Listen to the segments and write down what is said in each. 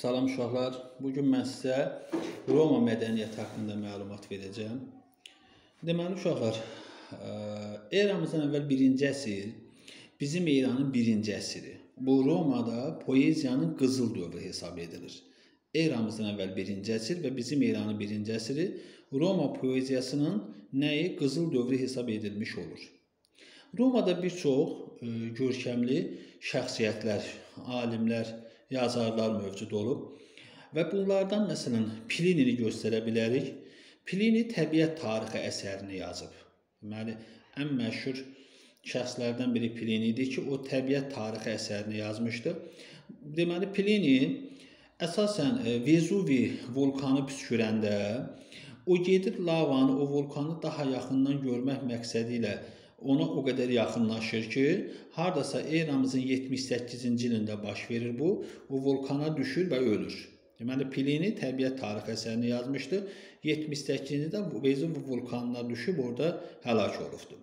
Salam uşaqlar. Bugün mən sizə Roma mədəniyyəti haqqında məlumat verəcəm. Deməli uşaqlar, eramızdan əvvəl 1-ci əsr bizim İranın 1-ci əsri. Bu Romada poeziyanın qızıl dövrü hesab edilir. Eramızdan əvvəl 1-ci əsr və bizim İranın 1-ci əsri Roma poeziyasının nəyi qızıl dövrü hesab edilmiş olur. Romada bir çox görkəmli şəxsiyyətlər, alimlər, yazarlar mövcud olub və bunlardan məsələn Plinini göstərə bilərik. Plini təbiət tarixi əsərini yazıb. Deməli, ən məşhur şəxslərdən biri Plini idi ki, o təbiət tarixi əsərini yazmışdı. Deməli, Plini əsasən Vezuvi vulkanı püskürəndə o gedir lavanı, o vulkanı daha yaxından görmək məqsədi ilə ona o qədər yaxınlaşır ki, hardasa eramızın 78-ci ilində baş verir bu, o vulkana düşür və ölür. Deməli, Plini təbiət tarixi əsərini yazmışdı. 78-ci ildə Vezuvi vulkanına düşüb orada həlak olubdur.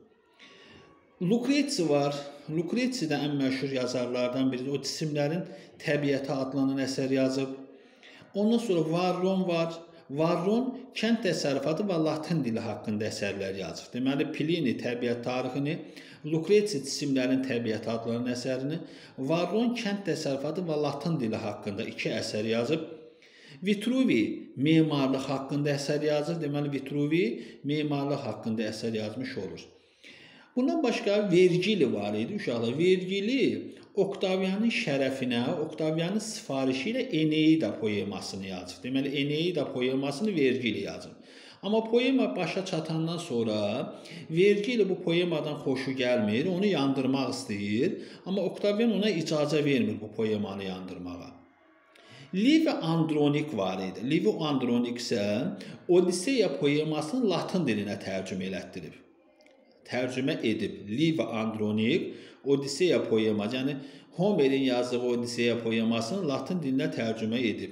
Lukretsi var. Lukretsi də ən məşhur yazarlardan biridir. O cisimlərin təbiəti adlanan əsər yazıb. Ondan sonra Varron var. Varron kənd təsərrüfatı və Latin dili haqqında əsərlər yazıb. Deməli, Plini təbiət tarixini, Lukretsi cisimlərin təbiəti adlanan əsərini, Varron kənd təsərrüfatı və Latin dili haqqında 2 əsər yazıb. Vitruvi memarlıq haqqında əsər yazır. Deməli, Vitruvi memarlıq haqqında əsər yazmış olur. Bundan başqa Vergili var idi uşaqlar. Vergili Oktavianın şərəfinə, Oktavianın sifarişi ilə Eneida poemasını yazıb. Deməli, Eneida poemasını Vergili yazıb. Amma poema başa çatandan sonra Vergili bu poemadan xoşu gəlmir, onu yandırmaq istəyir. Amma Oktavian ona icazə vermir bu poemanı yandırmağa. Livy Andronik var idi. Livy Andronik isə Odiseya poemasını Latin dilinə tərcümə elətdirib. Tərcümə edib. Livy Andronik Odiseya poeması, yəni Homerin yazdığı Odiseya poemasını Latin dilinə tərcümə edib.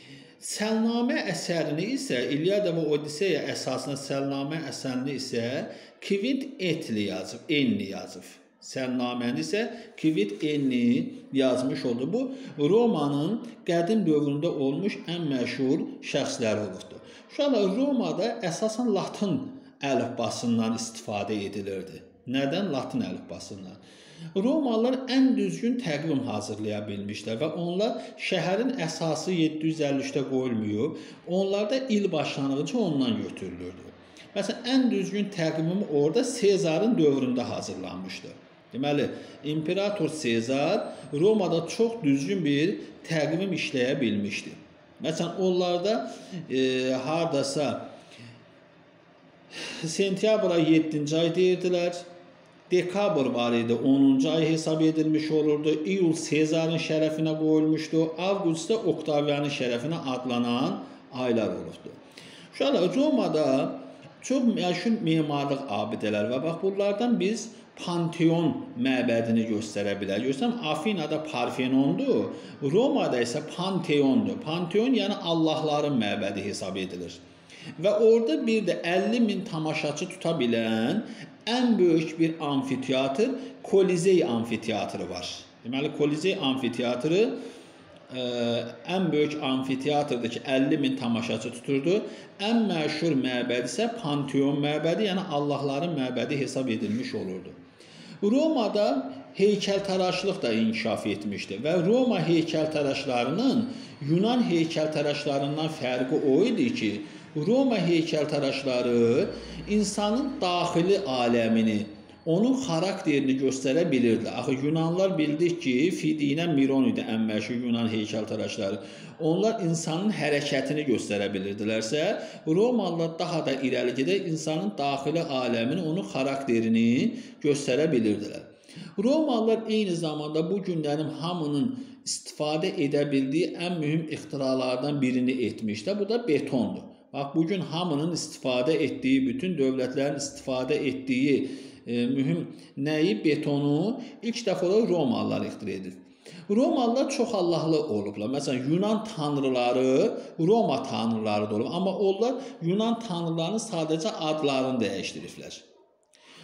Səlnamə əsərini isə İlyada və Odiseya əsasında Səlnamə əsərini isə Kvint Etli yazıb, Enli yazıb. Səlnaməni isə Kvint Enli yazmış oldu. Bu Romanın qədim dövründə olmuş ən məşhur şəxslər olubdur. Uşaqlar, Romada əsasən Latin əlifbasından istifadə edilirdi. Nədən? Latin əlifbasından. Romalılar ən düzgün təqvim hazırlaya bilmişlər və onlar şəhərin əsası 753-də qoyulmuyor. Onlarda il başlanğıcı ondan götürülürdü. Məsələn, ən düzgün təqvim orada Sezarın dövründə hazırlanmışdı. Deməli, İmperator Sezar Romada çox düzgün bir təqvim işləyə bilmişdi. Məsələn, onlarda hardasa sentyabra 7-ci ay deyirdilər. Dekabr var idi, 10-cu ay hesab edilmiş olurdu. İyul Sezarın şərəfinə qoyulmuşdu. Avqust da Oktavianın şərəfinə adlanan aylar olubdu. Uşaqlar, Romada çox məşhur memarlıq abidələri var. Bax, bunlardan biz Panteon məbədini göstərə bilərik. Görürsən, Afinada Parfenondur, Romada isə Panteondur. Panteon yəni Allahların məbədi hesab edilir. Və orada bir də 50.000 tamaşaçı tuta bilən ən böyük bir amfiteatr, Kolizey amfiteatrı var. Deməli, Kolizey amfiteatrı ən böyük amfiteatrdır ki, 50.000 tamaşaçı tuturdu. Ən məşhur məbəd isə Panteon məbədi, yəni Allahların məbədi hesab edilmiş olurdu. Romada heykəltaraşlıq da inkişaf etmişdi və Roma heykəltaraşlarının Yunan heykəltaraşlarından fərqi o idi ki, Roma heykəltaraşları insanın daxili aləmini, onun xarakterini göstərə bilirdi. Axı, Yunanlar bildik ki, Fidinə Miron idi ən məşhur Yunan heykəltaraşları. Onlar insanın hərəkətini göstərə bilirdilərsə, Romalılar daha da irəli gedək insanın daxili aləmini, onun xarakterini göstərə bilirdilər. Romalılar eyni zamanda bu günlərin hamının istifadə edə bildiyi ən mühüm ixtiralardan birini etmişdir. Bu da betondur. Bax, bugün hamının istifadə etdiyi, bütün dövlətlərin istifadə etdiyi mühüm nəyi? Betonu ilk dəfə olaraq Romalılar ixtira edib. Romalılar çox Allahlı olublar. Məsələn, Yunan tanrıları Roma tanrıları da olub. Amma onlar Yunan tanrılarının sadəcə adlarını dəyişdiriblər.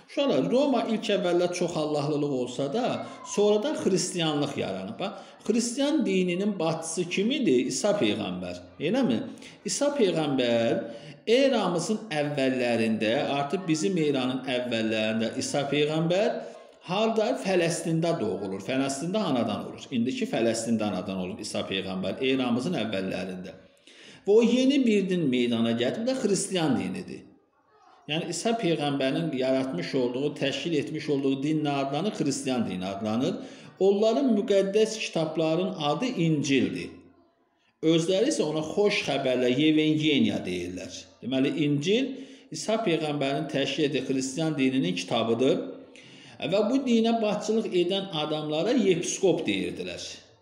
Uşaqlar, Roma ilk əvvəllər çox Allahlılıq olsa da, sonradan xristianlıq yaranıb. Xristian dininin başçısı kim idi? İsa peyğəmbər. Eləmi? İsa peyğəmbər eramızın əvvəllərində, artıq bizim eranın əvvəllərində İsa peyğəmbər harda? Fələstində doğulur. Fələstində anadan olur. İndiki Fələstində anadan olur İsa peyğəmbər eramızın əvvəllərində. Və o yeni bir din meydana gətirib də xristian dinidir. Yəni İsa peyğəmbərin yaratmış olduğu, təşkil etmiş olduğu din nə adlanır? Xristian dini adlanır. Onların müqəddəs kitabların adı İncildir. Özləri isə ona xoş xəbərlər, Evangeliya deyirlər. Deməli, İncil İsa peyğəmbərin təşkil etdiyi xristian dininin kitabıdır. Və bu dinə başçılıq edən adamlara yepiskop deyirdilər.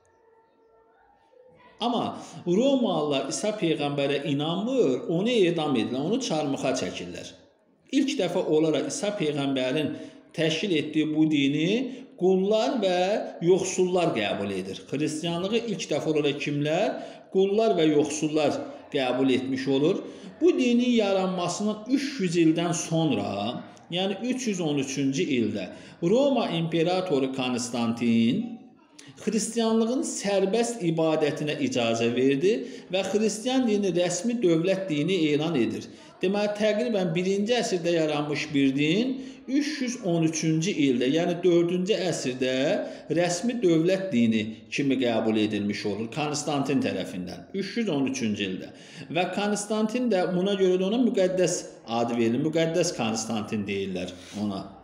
Amma Romalılar İsa peyğəmbərə inanmır, onu edam edirlər, onu çarmıxa çəkirlər. İlk dəfə olaraq İsa peyğəmbərin təşkil etdiyi bu dini qullar və yoxsullar qəbul edir. Xristianlığı ilk dəfə olaraq kimlər? Qullar və yoxsullar qəbul etmiş olur. Bu dinin yaranmasından 300 ildən sonra, yəni 313-cü ildə Roma imperatoru Konstantin xristianlığın sərbəst ibadətinə icazə verdi və xristian dini rəsmi dövlət dini elan edir. Deməli, təqribən 1-ci əsrdə yaranmış bir din 313-cü ildə, yəni 4-cü əsrdə rəsmi dövlət dini kimi qəbul edilmiş olur Konstantin tərəfindən 313-cü ildə. Və Konstantin də buna görə də ona müqəddəs adı verilir. Müqəddəs Konstantin deyirlər ona.